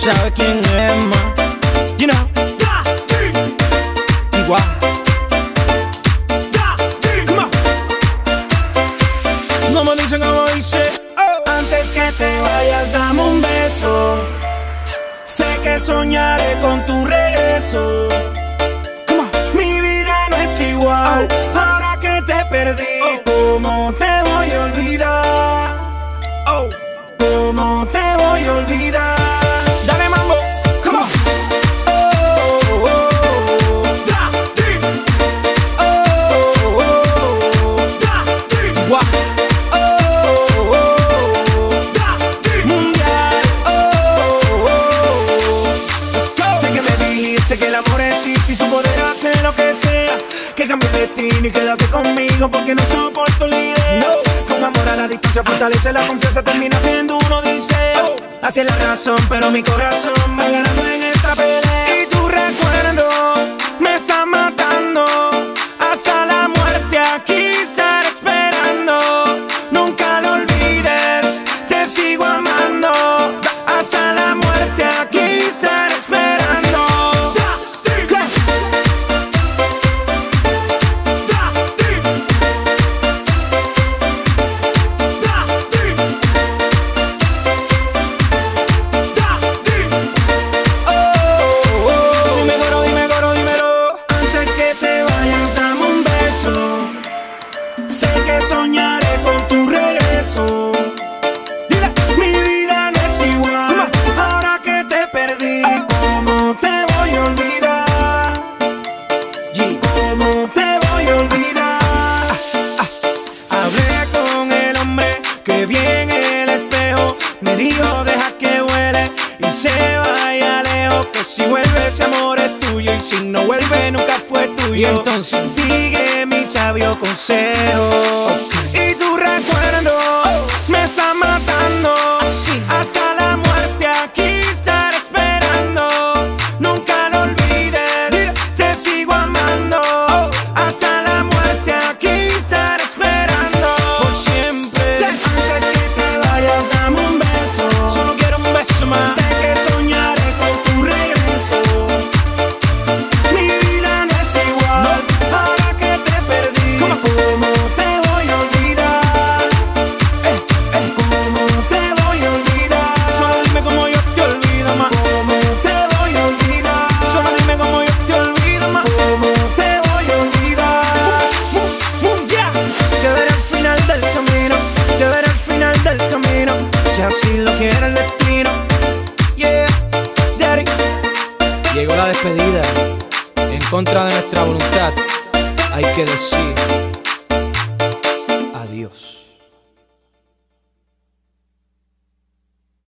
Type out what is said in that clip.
sabes quién es más. You know. Igual. Come on. Como dice, como dice. Antes que te vayas, dame un beso. Sé que soñaré con tu regreso. Mi vida no es igual ahora que te perdí. ¿Cómo te voy a olvidar? ¿Cómo te voy a olvidar? Dale mambo, come on. Sé que me dijiste que el amor existe y su poder hace lo que sea. Que cambie el destino y quédate conmigo porque no soporto la idea. Con amor a la distancia fortalece la confianza, termina siendo un odiseo. Así es la razón, pero mi corazón va ganando en esta pelea. Y tu recuerdo me está matando. Hasta la muerte aquí estaré esperando. Nunca lo olvides, te sigo amando. Hasta la muerte aquí estaré esperando. Sé que soñaré con tu regreso. Mi vida no es igual ahora que te perdí. ¿Cómo te voy a olvidar? ¿Cómo te voy a olvidar? Hablé con el hombre que vi en el espejo. Me dijo deja que vuele y se vaya lejos. Que si vuelve ese amor es tuyo y si no vuelve nunca fue tuyo. Y entonces sigue mi sabio consejo. Y tu recuerdo me está matando. Hasta la muerte aquí estaré esperando. Nunca lo olvides, te sigo amando. Hasta la muerte aquí estaré esperando. Por siempre. Antes que te vayas, dame un beso. solo quiero un beso más. Sé que soñaré con tu regreso. Mi vida no es igual ahora que te perdí. ¿Cómo te voy a olvidar? ¿Cómo te voy a olvidar? Solo dime cómo yo te olvido más. ¿Cómo te voy a olvidar? Solo dime cómo yo te olvido más. ¿Cómo te voy a olvidar? Te veré al final del camino. Te veré al final del camino. Si así lo quiere el destino. Yeah, daddy. Llegó la despedida. En contra de nuestra voluntad, hay que decir adiós.